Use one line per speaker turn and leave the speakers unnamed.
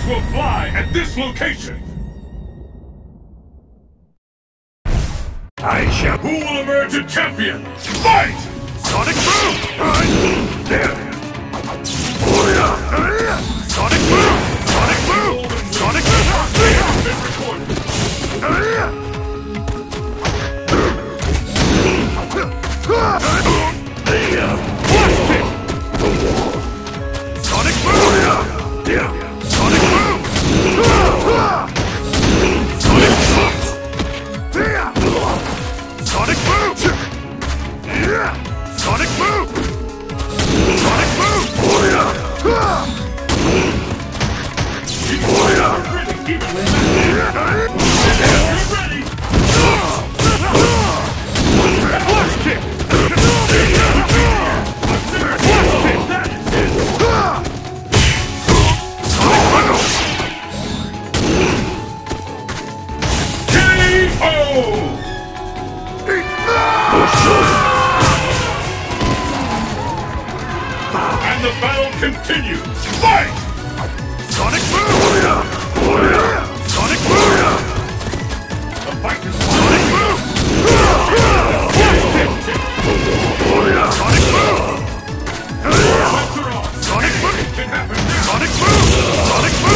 Sparks will fly at this location!
I shall.
Who will emerge a champion? Fight!
Sonic Boom! There! Oh yeah! Sonic Boom! Sonic Boom! Sonic Boom! Sonic Boom! Yeah! Sonic Boom! Sonic Boom! Sonic Boom! Sonic Boom! Sonic Boom! Oh yeah!
And the battle continues! Fight!
Sonic Boom! Oh yeah! Oh yeah! Sonic Boom!
The fight is
Sonic Boom! Oh yeah! Sonic Boom! Sonic Boom!
It can happen now!
Sonic Boom! Sonic Boom!